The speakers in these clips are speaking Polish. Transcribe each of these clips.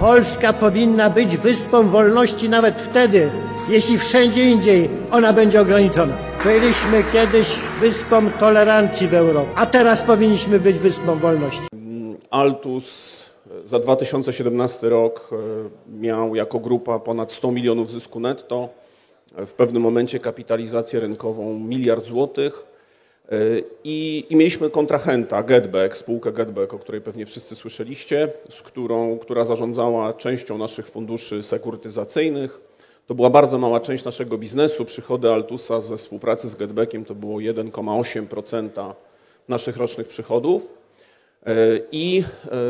Polska powinna być wyspą wolności nawet wtedy, jeśli wszędzie indziej ona będzie ograniczona. Byliśmy kiedyś wyspą tolerancji w Europie, a teraz powinniśmy być wyspą wolności. Altus za 2017 rok miał jako grupa ponad 100 milionów zysku netto, w pewnym momencie kapitalizację rynkową 1 miliard złotych i mieliśmy kontrahenta GetBack, spółkę GetBack, o której pewnie wszyscy słyszeliście, która zarządzała częścią naszych funduszy sekurytyzacyjnych. To była bardzo mała część naszego biznesu. Przychody Altusa ze współpracy z GetBackiem to było 1,8% naszych rocznych przychodów. I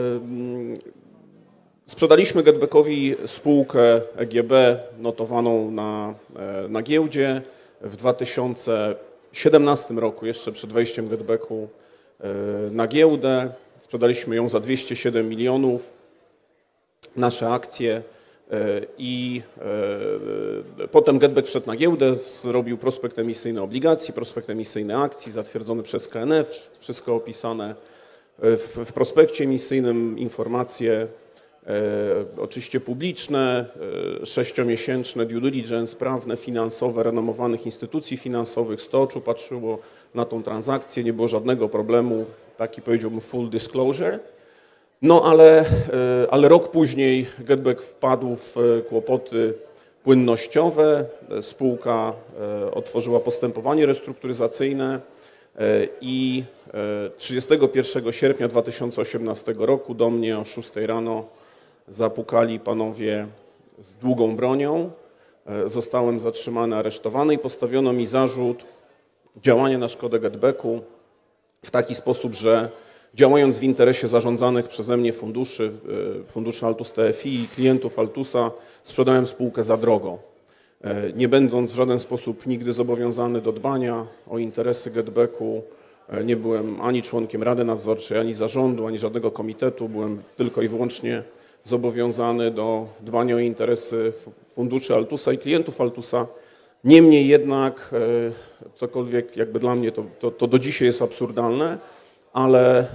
sprzedaliśmy GetBackowi spółkę EGB notowaną na giełdzie w 2017 roku, jeszcze przed wejściem GetBacku na giełdę. Sprzedaliśmy ją za 207 milionów, nasze akcje i potem GetBack wszedł na giełdę, zrobił prospekt emisyjny obligacji, prospekt emisyjny akcji zatwierdzony przez KNF, wszystko opisane w prospekcie emisyjnym, informacje oczywiście publiczne, 6-miesięczne due diligence, prawne, finansowe, renomowanych instytucji finansowych. 100 oczu patrzyło na tą transakcję, nie było żadnego problemu, taki powiedziałbym full disclosure. No ale rok później GetBack wpadł w kłopoty płynnościowe, spółka otworzyła postępowanie restrukturyzacyjne i 31 sierpnia 2018 roku do mnie o 6 rano zapukali panowie z długą bronią. Zostałem zatrzymany, aresztowany i postawiono mi zarzut działania na szkodę GetBacku w taki sposób, że działając w interesie zarządzanych przeze mnie funduszy Altus TFI i klientów Altusa, sprzedałem spółkę za drogo. Nie będąc w żaden sposób nigdy zobowiązany do dbania o interesy GetBacku, nie byłem ani członkiem Rady Nadzorczej, ani zarządu, ani żadnego komitetu. Byłem tylko i wyłącznie zobowiązany do dbania o interesy funduszy Altusa i klientów Altusa. Niemniej jednak, cokolwiek jakby dla mnie to do dzisiaj jest absurdalne, ale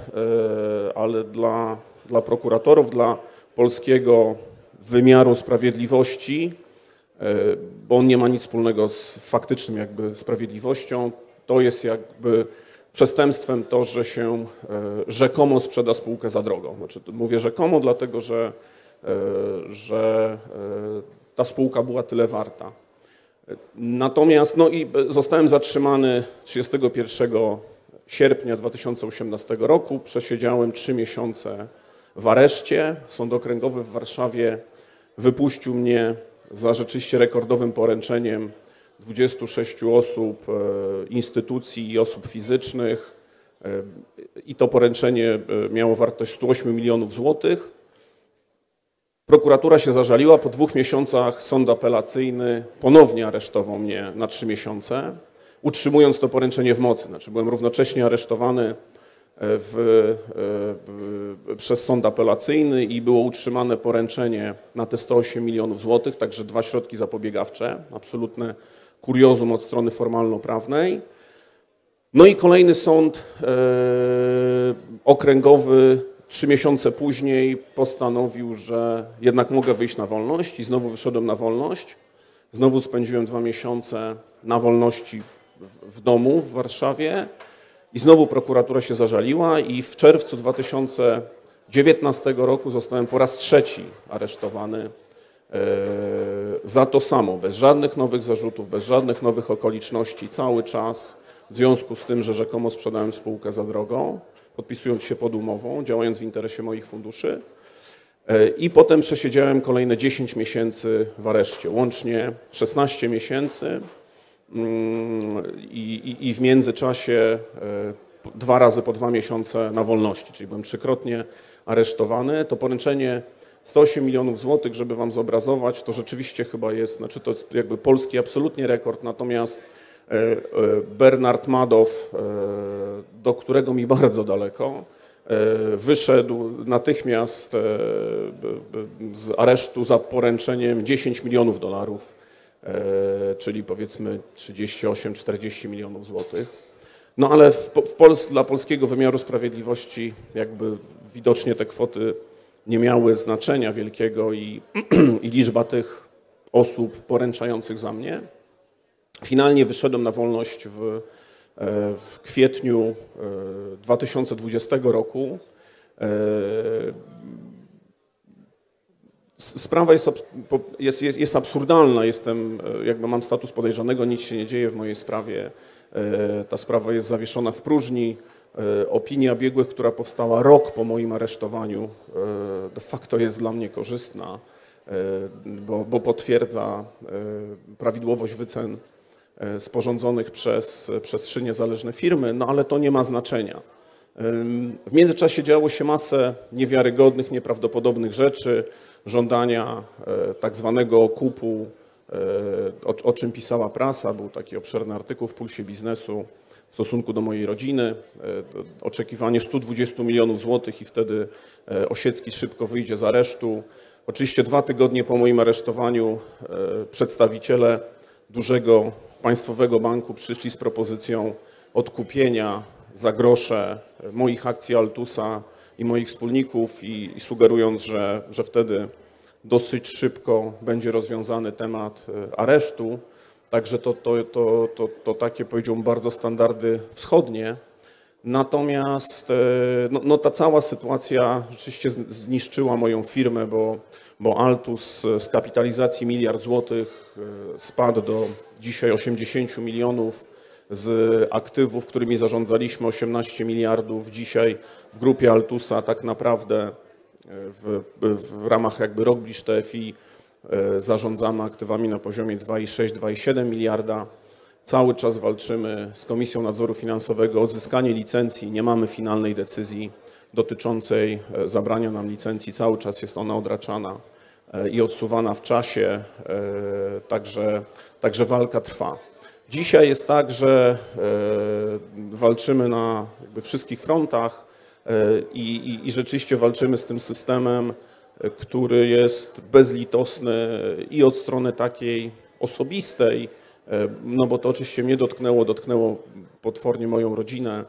dla prokuratorów, dla polskiego wymiaru sprawiedliwości, bo on nie ma nic wspólnego z faktycznym jakby sprawiedliwością, to jest jakby przestępstwem to, że się rzekomo sprzeda spółkę za drogo. Znaczy, mówię rzekomo, dlatego że ta spółka była tyle warta. Natomiast no i zostałem zatrzymany 31 sierpnia 2018 roku. Przesiedziałem 3 miesiące w areszcie. Sąd Okręgowy w Warszawie wypuścił mnie za rzeczywiście rekordowym poręczeniem 26 osób, instytucji i osób fizycznych i to poręczenie miało wartość 108 milionów złotych. Prokuratura się zażaliła, po 2 miesiącach sąd apelacyjny ponownie aresztował mnie na 3 miesiące, utrzymując to poręczenie w mocy. Znaczy byłem równocześnie aresztowany przez sąd apelacyjny i było utrzymane poręczenie na te 108 milionów złotych, także 2 środki zapobiegawcze, absolutne kuriozum od strony formalno-prawnej. No i kolejny sąd okręgowy 3 miesiące później postanowił, że jednak mogę wyjść na wolność i znowu wyszedłem na wolność. Znowu spędziłem 2 miesiące na wolności w domu w Warszawie i znowu prokuratura się zażaliła i w czerwcu 2019 roku zostałem po raz 3 aresztowany za to samo, bez żadnych nowych zarzutów, bez żadnych nowych okoliczności, cały czas w związku z tym, że rzekomo sprzedałem spółkę za drogo, podpisując się pod umową, działając w interesie moich funduszy. I potem przesiedziałem kolejne 10 miesięcy w areszcie, łącznie 16 miesięcy i w międzyczasie 2 razy po 2 miesiące na wolności, czyli byłem 3-krotnie aresztowany. To poręczenie 108 milionów złotych, żeby wam zobrazować, to rzeczywiście chyba jest, znaczy to jakby polski absolutnie rekord, natomiast Bernard Madoff, do którego mi bardzo daleko, wyszedł natychmiast z aresztu za poręczeniem 10 milionów dolarów, czyli powiedzmy 38-40 milionów złotych. No ale dla polskiego wymiaru sprawiedliwości jakby widocznie te kwoty nie miały znaczenia wielkiego i liczba tych osób poręczających za mnie. Finalnie wyszedłem na wolność w kwietniu 2020 roku. Sprawa jest absurdalna, mam status podejrzanego, nic się nie dzieje w mojej sprawie. Ta sprawa jest zawieszona w próżni. Opinia biegłych, która powstała rok po moim aresztowaniu, de facto jest dla mnie korzystna, bo potwierdza prawidłowość wycen sporządzonych przez 3 niezależne firmy, no ale to nie ma znaczenia. W międzyczasie działo się masę niewiarygodnych, nieprawdopodobnych rzeczy, żądania tak zwanego okupu, o czym pisała prasa. Był taki obszerny artykuł w Pulsie Biznesu w stosunku do mojej rodziny. Oczekiwanie 120 milionów złotych i wtedy Osiecki szybko wyjdzie z aresztu. Oczywiście 2 tygodnie po moim aresztowaniu przedstawiciele dużego państwowego banku przyszli z propozycją odkupienia za grosze moich akcji Altusa i moich wspólników i sugerując, że wtedy dosyć szybko będzie rozwiązany temat aresztu. Także to takie, powiedziałbym, bardzo standardy wschodnie. Natomiast ta cała sytuacja rzeczywiście zniszczyła moją firmę, bo Altus z kapitalizacji 1 miliard złotych spadł do dzisiaj 80 milionów, z aktywów, którymi zarządzaliśmy 18 miliardów. Dzisiaj w grupie Altusa tak naprawdę w ramach jakby Rockbridge TFI zarządzamy aktywami na poziomie 2,6–2,7 miliarda. Cały czas walczymy z Komisją Nadzoru Finansowego o odzyskanie licencji. Nie mamy finalnej decyzji dotyczącej zabrania nam licencji. Cały czas jest ona odraczana i odsuwana w czasie, także walka trwa. Dzisiaj jest tak, że walczymy na jakby wszystkich frontach i rzeczywiście walczymy z tym systemem, który jest bezlitosny i od strony takiej osobistej, no bo to oczywiście mnie dotknęło potwornie moją rodzinę,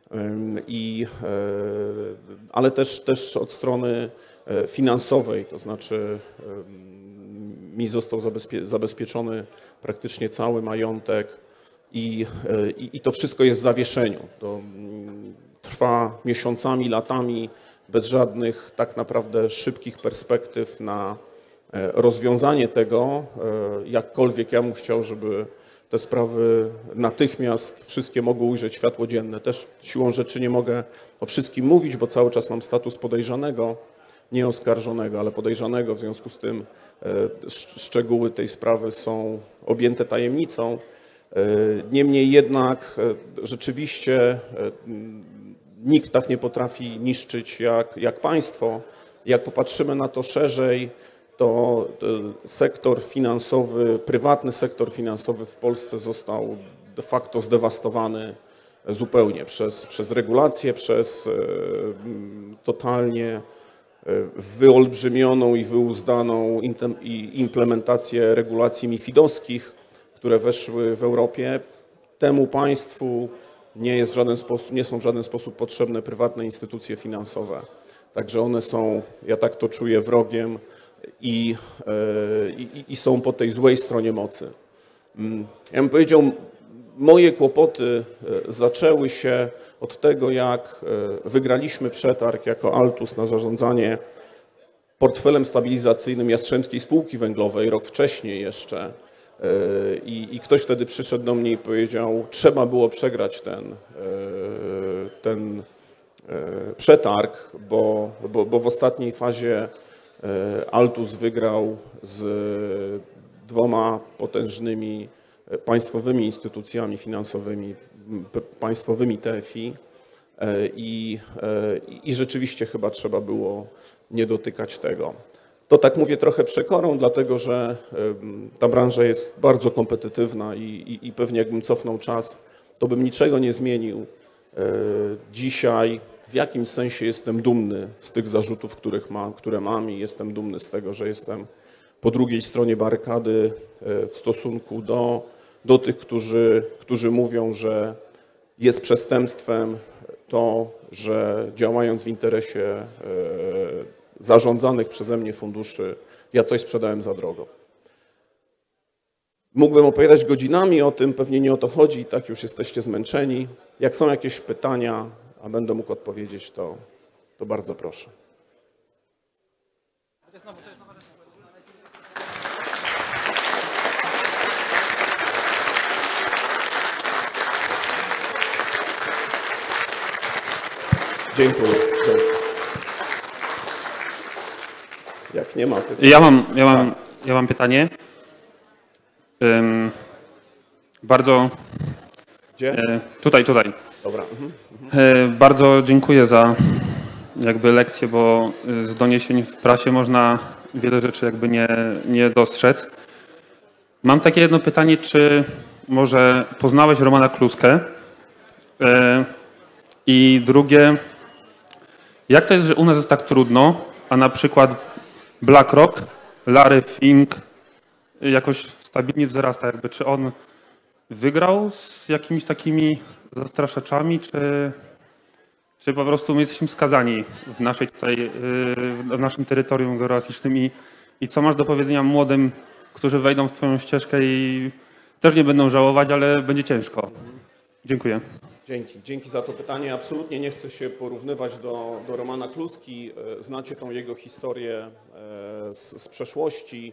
ale też od strony finansowej, to znaczy mi został zabezpieczony praktycznie cały majątek i to wszystko jest w zawieszeniu. To trwa miesiącami, latami, bez żadnych tak naprawdę szybkich perspektyw na rozwiązanie tego. Jakkolwiek ja bym chciał, żeby te sprawy natychmiast wszystkie mogły ujrzeć światło dzienne. Też siłą rzeczy nie mogę o wszystkim mówić, bo cały czas mam status podejrzanego, nie oskarżonego, ale podejrzanego. W związku z tym szczegóły tej sprawy są objęte tajemnicą. Niemniej jednak rzeczywiście nikt tak nie potrafi niszczyć jak państwo. Jak popatrzymy na to szerzej, to sektor finansowy, prywatny sektor finansowy w Polsce został de facto zdewastowany zupełnie przez regulacje, przez totalnie wyolbrzymioną i wyuzdaną implementację regulacji MiFID-owskich, które weszły w Europie. Temu państwu nie są w żaden sposób potrzebne prywatne instytucje finansowe. Także one są, ja tak to czuję, wrogiem i są po tej złej stronie mocy. Ja bym powiedział, moje kłopoty zaczęły się od tego, jak wygraliśmy przetarg jako Altus na zarządzanie portfelem stabilizacyjnym Jastrzębskiej Spółki Węglowej rok wcześniej jeszcze. I ktoś wtedy przyszedł do mnie i powiedział, trzeba było przegrać ten przetarg, bo w ostatniej fazie Altus wygrał z 2 potężnymi państwowymi instytucjami finansowymi, państwowymi TFI i rzeczywiście chyba trzeba było nie dotykać tego. To tak mówię trochę przekorą, dlatego że ta branża jest bardzo kompetytywna i pewnie jakbym cofnął czas, to bym niczego nie zmienił. Dzisiaj w jakimś sensie jestem dumny z tych zarzutów, które mam i jestem dumny z tego, że jestem po drugiej stronie barykady w stosunku do tych, którzy mówią, że jest przestępstwem to, że działając w interesie zarządzanych przeze mnie funduszy ja coś sprzedałem za drogo. Mógłbym opowiadać godzinami o tym, pewnie nie o to chodzi, tak już jesteście zmęczeni. Jak są jakieś pytania, a będę mógł odpowiedzieć, to bardzo proszę. Dziękuję. Jak nie ma pytań. Ja mam pytanie. Bardzo. Gdzie? Tutaj. Dobra. Bardzo dziękuję za jakby lekcję, bo z doniesień w prasie można wiele rzeczy jakby nie dostrzec. Mam takie jedno pytanie, czy może poznałeś Romana Kluskę? I drugie, jak to jest, że u nas jest tak trudno, a na przykład BlackRock, Larry Fink jakoś stabilnie wzrasta, jakby czy on wygrał z jakimiś takimi zastraszaczami, czy po prostu my jesteśmy skazani w naszej tutaj, w naszym terytorium geograficznym i co masz do powiedzenia młodym, którzy wejdą w twoją ścieżkę i też nie będą żałować, ale będzie ciężko. Dziękuję. Dzięki za to pytanie. Absolutnie nie chcę się porównywać do Romana Kluski. Znacie tą jego historię z przeszłości.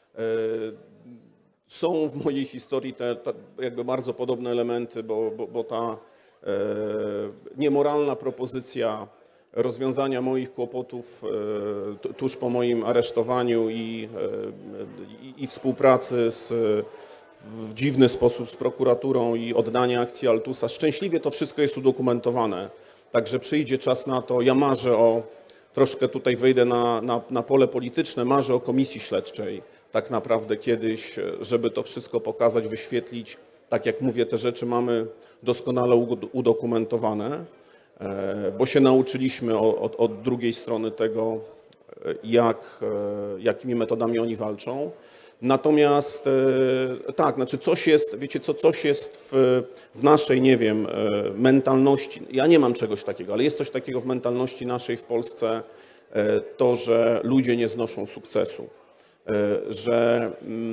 Są w mojej historii te jakby bardzo podobne elementy, bo ta niemoralna propozycja rozwiązania moich kłopotów tuż po moim aresztowaniu i współpracy w dziwny sposób z prokuraturą i oddania akcji Altusa. Szczęśliwie to wszystko jest udokumentowane, także przyjdzie czas na to. Ja marzę troszkę tutaj wejdę na pole polityczne, marzę o komisji śledczej tak naprawdę kiedyś, żeby to wszystko pokazać, wyświetlić. Tak jak mówię, te rzeczy mamy doskonale udokumentowane, bo się nauczyliśmy od drugiej strony tego, jakimi metodami oni walczą. Natomiast tak, znaczy coś jest, wiecie co, coś jest w naszej, nie wiem, mentalności, ja nie mam czegoś takiego, ale jest coś takiego w mentalności naszej w Polsce, to, że ludzie nie znoszą sukcesu, że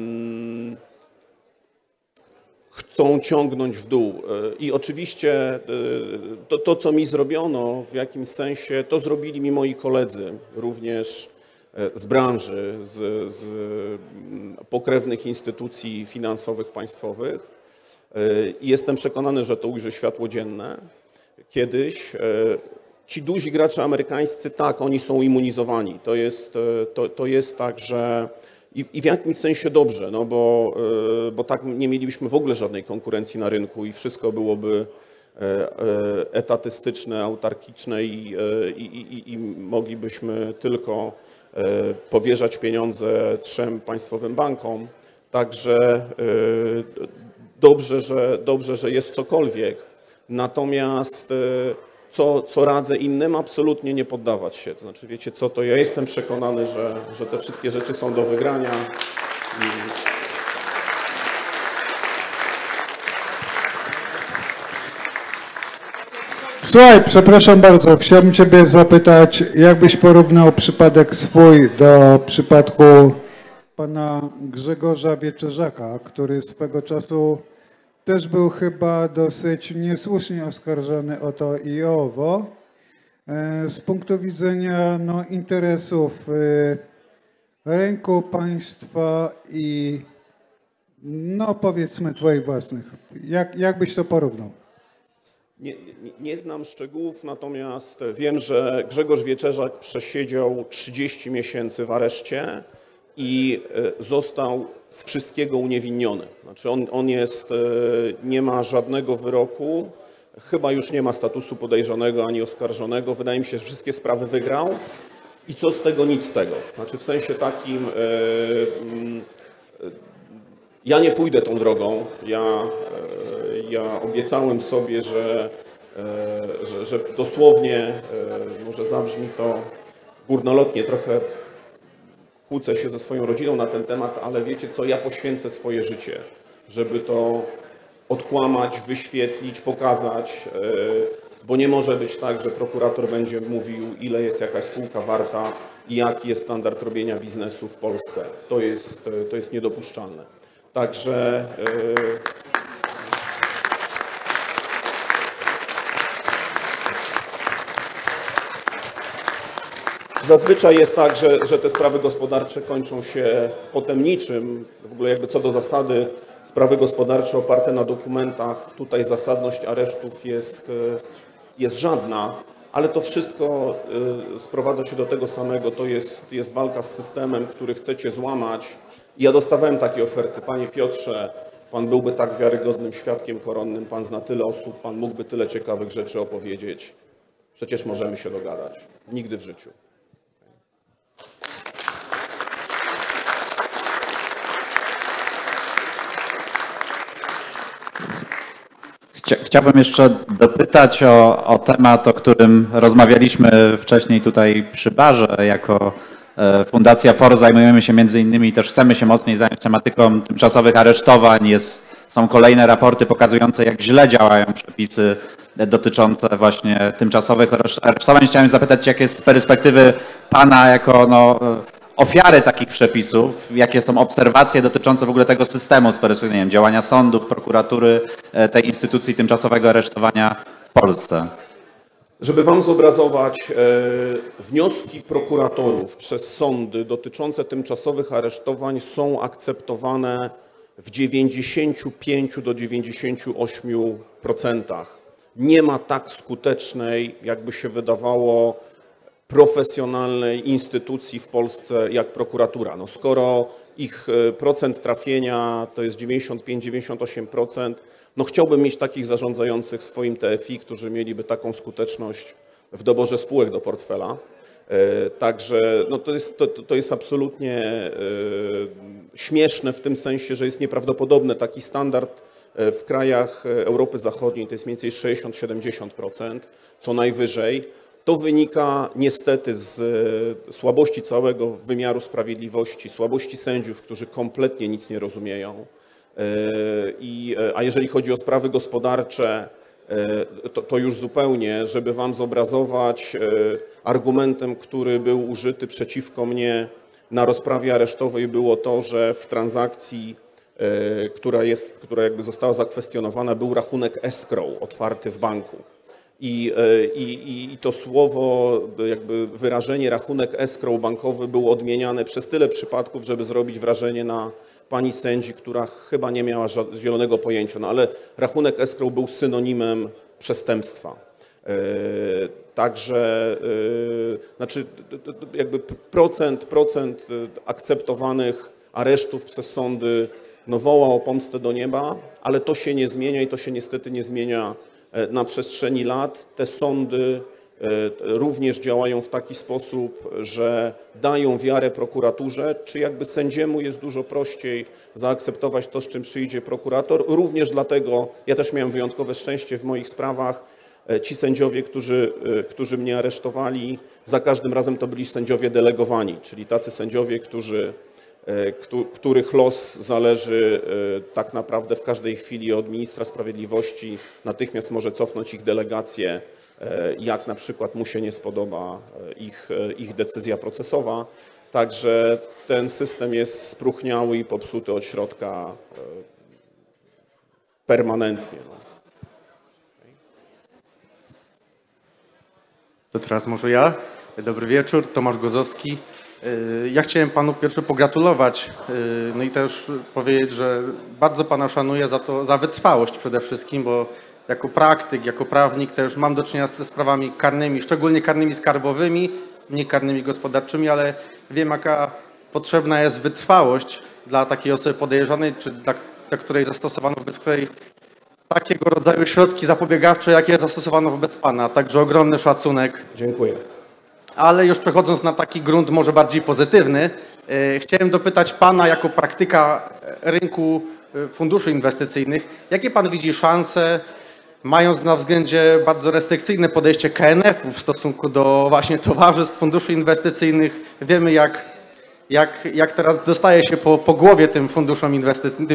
chcą ciągnąć w dół. I oczywiście to, co mi zrobiono w jakimś sensie, to zrobili mi moi koledzy, również z branży, z pokrewnych instytucji finansowych, państwowych. I jestem przekonany, że to ujrzy światło dzienne kiedyś. Ci duzi gracze amerykańscy, tak, oni są immunizowani. To jest tak, że i w jakimś sensie dobrze, no bo tak nie mielibyśmy w ogóle żadnej konkurencji na rynku i wszystko byłoby etatystyczne, autarkiczne i moglibyśmy tylko powierzać pieniądze 3 państwowym bankom. Także dobrze, że jest cokolwiek. Natomiast co radzę innym? Absolutnie nie poddawać się. To znaczy, wiecie co, to ja jestem przekonany, że te wszystkie rzeczy są do wygrania. Słuchaj, przepraszam bardzo, chciałbym Ciebie zapytać, jakbyś porównał przypadek swój do przypadku pana Grzegorza Wieczerzaka, który swego czasu też był chyba dosyć niesłusznie oskarżony o to i owo. Z punktu widzenia interesów rynku, państwa i powiedzmy Twoich własnych. Jak byś to porównał? Nie znam szczegółów, natomiast wiem, że Grzegorz Wieczerzak przesiedział 30 miesięcy w areszcie i został z wszystkiego uniewinniony. Znaczy on nie ma żadnego wyroku, chyba już nie ma statusu podejrzanego ani oskarżonego. Wydaje mi się, że wszystkie sprawy wygrał i co z tego, nic z tego. Znaczy w sensie takim, ja nie pójdę tą drogą. Ja obiecałem sobie, że dosłownie, może zabrzmi to górnolotnie, trochę kłócę się ze swoją rodziną na ten temat, ale wiecie co, ja poświęcę swoje życie, żeby to odkłamać, wyświetlić, pokazać. bo nie może być tak, że prokurator będzie mówił, ile jest jakaś spółka warta i jaki jest standard robienia biznesu w Polsce. To jest niedopuszczalne. Także zazwyczaj jest tak, że te sprawy gospodarcze kończą się potem niczym. W ogóle jakby co do zasady sprawy gospodarcze oparte na dokumentach, tutaj zasadność aresztów jest żadna, ale to wszystko sprowadza się do tego samego. To jest walka z systemem, który chcecie złamać. I ja dostawałem takie oferty. Panie Piotrze, pan byłby tak wiarygodnym świadkiem koronnym, pan zna tyle osób, pan mógłby tyle ciekawych rzeczy opowiedzieć. Przecież możemy się dogadać. Nigdy w życiu. Chciałbym jeszcze dopytać o temat, o którym rozmawialiśmy wcześniej tutaj przy barze. Jako Fundacja FOR zajmujemy się między innymi, też chcemy się mocniej zająć tematyką tymczasowych aresztowań. Są kolejne raporty pokazujące, jak źle działają przepisy dotyczące właśnie tymczasowych aresztowań. Chciałem zapytać, jakie jest z perspektywy pana jako ofiary takich przepisów, jakie są obserwacje dotyczące w ogóle tego systemu z perspektywy, nie wiem, działania sądów, prokuratury, tej instytucji tymczasowego aresztowania w Polsce? Żeby wam zobrazować, wnioski prokuratorów przez sądy dotyczące tymczasowych aresztowań są akceptowane w 95 do 98%. Nie ma tak skutecznej, jakby się wydawało, profesjonalnej instytucji w Polsce jak prokuratura. No skoro ich procent trafienia to jest 95-98%, no chciałbym mieć takich zarządzających w swoim TFI, którzy mieliby taką skuteczność w doborze spółek do portfela. Także no to jest absolutnie śmieszne w tym sensie, że jest nieprawdopodobne. Taki standard w krajach Europy Zachodniej to jest mniej więcej 60-70%, co najwyżej. To wynika niestety z słabości całego wymiaru sprawiedliwości, słabości sędziów, którzy kompletnie nic nie rozumieją. A jeżeli chodzi o sprawy gospodarcze, to już zupełnie, żeby wam zobrazować, argumentem, który był użyty przeciwko mnie na rozprawie aresztowej, było to, że w transakcji, która jakby została zakwestionowana, był rachunek escrow otwarty w banku. I to słowo, jakby wyrażenie rachunek escrow bankowy było odmieniane przez tyle przypadków, żeby zrobić wrażenie na pani sędzi, która chyba nie miała zielonego pojęcia. No ale rachunek escrow był synonimem przestępstwa. Także znaczy jakby procent akceptowanych aresztów przez sądy no woła o pomstę do nieba, ale to się nie zmienia i to się niestety nie zmienia na przestrzeni lat. Te sądy również działają w taki sposób, że dają wiarę prokuraturze, czy jakby sędziemu jest dużo prościej zaakceptować to, z czym przyjdzie prokurator. Również dlatego, ja też miałem wyjątkowe szczęście w moich sprawach, ci sędziowie, którzy mnie aresztowali, za każdym razem to byli sędziowie delegowani, czyli tacy sędziowie, których los zależy tak naprawdę w każdej chwili od ministra sprawiedliwości, natychmiast może cofnąć ich delegację, jak na przykład mu się nie spodoba ich decyzja procesowa. Także ten system jest spróchniały i popsuty od środka permanentnie. To teraz może ja. Dobry wieczór, Tomasz Gozowski. Ja chciałem panu pierwszy pogratulować, no i też powiedzieć, że bardzo pana szanuję za wytrwałość przede wszystkim, bo jako praktyk, jako prawnik też mam do czynienia ze sprawami karnymi, szczególnie karnymi skarbowymi, nie karnymi gospodarczymi, ale wiem, jaka potrzebna jest wytrwałość dla takiej osoby podejrzanej, czy dla której zastosowano wobec której takiego rodzaju środki zapobiegawcze, jakie zastosowano wobec pana. Także ogromny szacunek. Dziękuję. Ale już przechodząc na taki grunt może bardziej pozytywny, chciałem dopytać pana jako praktyka rynku funduszy inwestycyjnych, jakie pan widzi szanse, mając na względzie bardzo restrykcyjne podejście KNF-u w stosunku do właśnie towarzystw funduszy inwestycyjnych. Wiemy, jak teraz dostaje się po głowie tym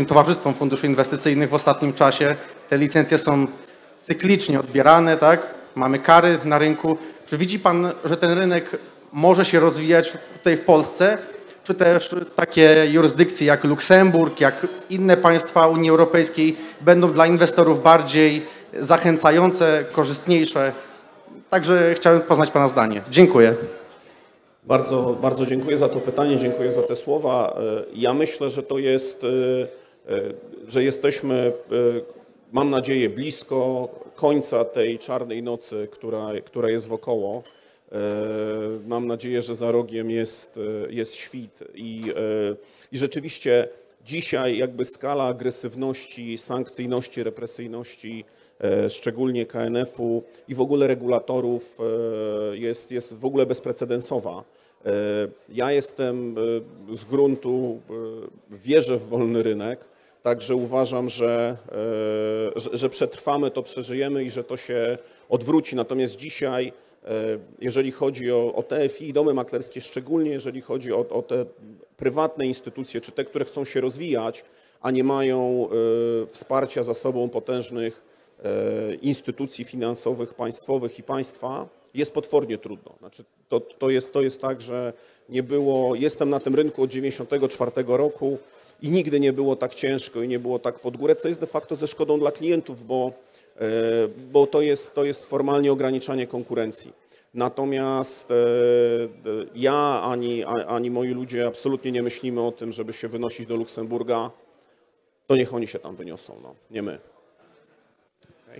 towarzystwom funduszy inwestycyjnych w ostatnim czasie. Te licencje są cyklicznie odbierane, tak? mamy kary na rynku. Czy widzi pan, że ten rynek może się rozwijać tutaj w Polsce? Czy też takie jurysdykcje jak Luksemburg, jak inne państwa Unii Europejskiej będą dla inwestorów bardziej zachęcające, korzystniejsze? Także chciałem poznać pana zdanie. Dziękuję. Bardzo, bardzo dziękuję za to pytanie, dziękuję za te słowa. Ja myślę, że to jest, że jesteśmy, mam nadzieję, blisko końca tej czarnej nocy, która jest wokoło. Mam nadzieję, że za rogiem jest świt i rzeczywiście dzisiaj jakby skala agresywności, sankcyjności, represyjności, szczególnie KNF-u i w ogóle regulatorów jest w ogóle bezprecedensowa. Ja jestem z gruntu, wierzę w wolny rynek, także uważam, że przetrwamy to, przeżyjemy i że to się odwróci. Natomiast dzisiaj, jeżeli chodzi o TFI i domy maklerskie, szczególnie jeżeli chodzi o te prywatne instytucje, czy te, które chcą się rozwijać, a nie mają wsparcia za sobą potężnych instytucji finansowych, państwowych i państwa, jest potwornie trudno. Znaczy, to jest tak, że nie było, jestem na tym rynku od 1994 roku i nigdy nie było tak ciężko i nie było tak pod górę, co jest de facto ze szkodą dla klientów, bo to jest formalnie ograniczanie konkurencji. Natomiast ja ani moi ludzie absolutnie nie myślimy o tym, żeby się wynosić do Luksemburga. To niech oni się tam wyniosą, no, nie my. Okay.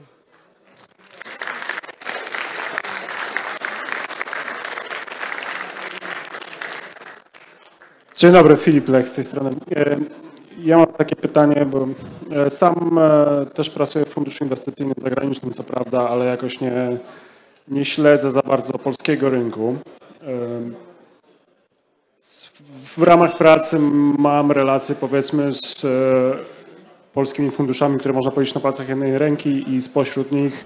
Dzień dobry, Filip Lech z tej strony. Ja mam takie pytanie, bo sam też pracuję w funduszu inwestycyjnym zagranicznym, co prawda, ale jakoś nie śledzę za bardzo polskiego rynku. W ramach pracy mam relacje, powiedzmy, z polskimi funduszami, które można powiedzieć na palcach jednej ręki i spośród nich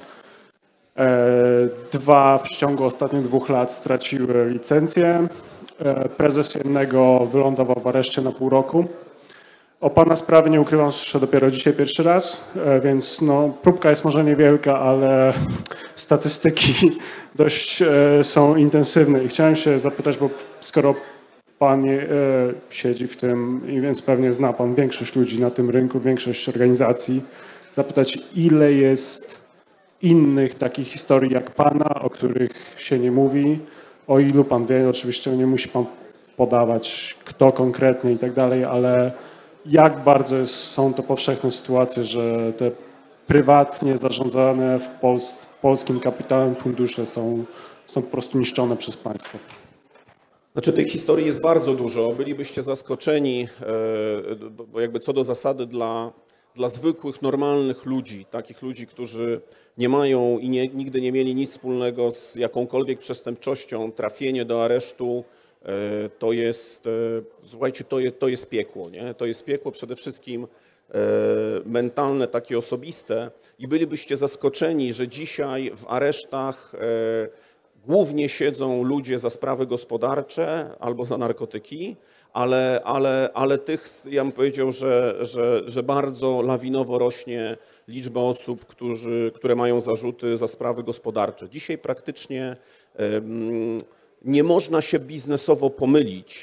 dwa w ciągu ostatnich 2 lat straciły licencję. Prezes jednego wylądował w areszcie na pół roku. O pana sprawie, nie ukrywam, słyszę dopiero dzisiaj pierwszy raz, więc no, próbka jest może niewielka, ale statystyki dość są intensywne i chciałem się zapytać, bo skoro pan siedzi w tym i więc pewnie zna pan większość ludzi na tym rynku, większość organizacji, zapytać, ile jest innych takich historii jak pana, o których się nie mówi, o ilu pan wie, oczywiście nie musi pan podawać kto konkretnie i tak dalej, ale jak bardzo są to powszechne sytuacje, że te prywatnie zarządzane polskim kapitałem fundusze są po prostu niszczone przez państwo? Znaczy tych historii jest bardzo dużo. Bylibyście zaskoczeni, bo jakby co do zasady dla zwykłych, normalnych ludzi, takich ludzi, którzy nie mają i nigdy nie mieli nic wspólnego z jakąkolwiek przestępczością, trafienie do aresztu, to jest, słuchajcie, to jest piekło, nie? To jest piekło przede wszystkim mentalne, takie osobiste i bylibyście zaskoczeni, że dzisiaj w aresztach głównie siedzą ludzie za sprawy gospodarcze albo za narkotyki, ale tych, ja bym powiedział, że bardzo lawinowo rośnie liczba osób, które mają zarzuty za sprawy gospodarcze. Dzisiaj praktycznie nie można się biznesowo pomylić.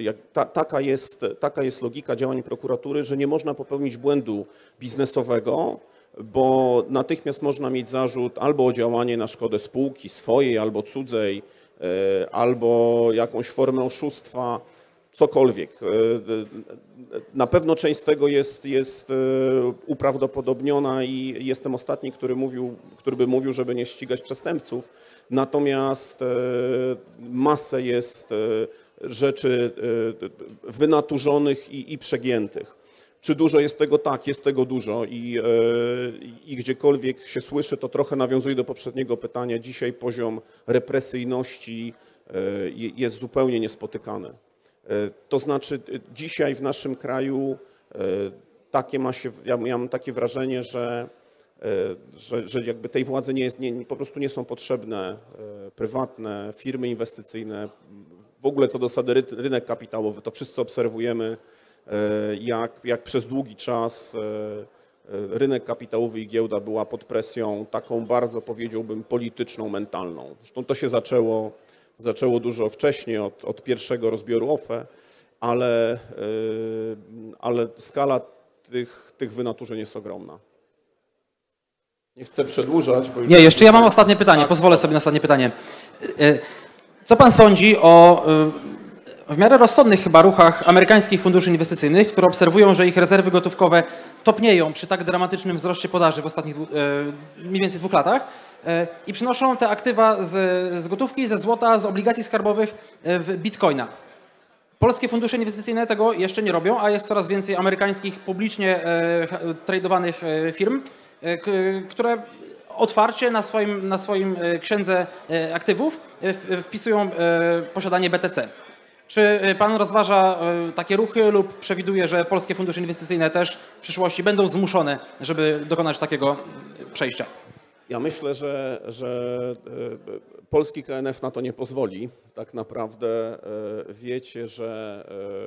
Taka jest logika działań prokuratury, że nie można popełnić błędu biznesowego, bo natychmiast można mieć zarzut albo o działanie na szkodę spółki swojej albo cudzej, albo jakąś formę oszustwa, cokolwiek. Na pewno część z tego jest uprawdopodobniona i jestem ostatni, który by mówił, żeby nie ścigać przestępców. Natomiast masę jest rzeczy wynaturzonych i przegiętych. Czy dużo jest tego? Tak, jest tego dużo i gdziekolwiek się słyszy, to trochę nawiązuje do poprzedniego pytania. Dzisiaj poziom represyjności jest zupełnie niespotykany. To znaczy dzisiaj w naszym kraju ja mam takie wrażenie, że jakby tej władzy po prostu nie są potrzebne prywatne firmy inwestycyjne. W ogóle co do zasady rynek kapitałowy, to wszyscy obserwujemy, jak przez długi czas rynek kapitałowy i giełda była pod presją taką bardzo, powiedziałbym, polityczną, mentalną. Zresztą to się zaczęło dużo wcześniej od pierwszego rozbioru OFE, ale skala tych wynaturzeń jest ogromna. Nie chcę przedłużać. Bo Nie, jeszcze ja mam ostatnie pytanie, pozwolę sobie na ostatnie pytanie. Co pan sądzi o w miarę rozsądnych chyba ruchach amerykańskich funduszy inwestycyjnych, które obserwują, że ich rezerwy gotówkowe topnieją przy tak dramatycznym wzroście podaży w ostatnich mniej więcej 2 latach i przynoszą te aktywa z gotówki, ze złota, z obligacji skarbowych w bitcoina. Polskie fundusze inwestycyjne tego jeszcze nie robią, a jest coraz więcej amerykańskich publicznie tradowanych firm, które otwarcie na swoim księdze aktywów wpisują posiadanie BTC. Czy pan rozważa takie ruchy lub przewiduje, że polskie fundusze inwestycyjne też w przyszłości będą zmuszone, żeby dokonać takiego przejścia? Ja myślę, że polski KNF na to nie pozwoli. Tak naprawdę wiecie, że...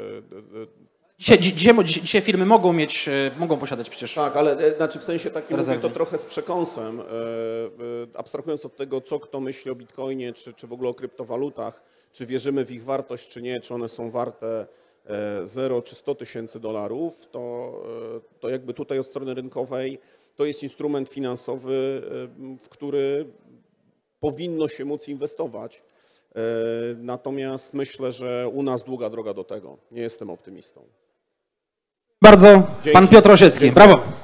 Dzisiaj firmy mogą posiadać przecież. Tak, ale znaczy w sensie takim mówię rezerwy. to trochę z przekąsem. Abstrahując od tego, co kto myśli o Bitcoinie, czy w ogóle o kryptowalutach, czy wierzymy w ich wartość, czy nie, czy one są warte 0 czy 100 tysięcy dolarów, to jakby tutaj od strony rynkowej to jest instrument finansowy, w który powinno się móc inwestować. Natomiast myślę, że u nas długa droga do tego. Nie jestem optymistą. Bardzo. Dzięki. Pan Piotr Osiecki. Dziękuję. Brawo.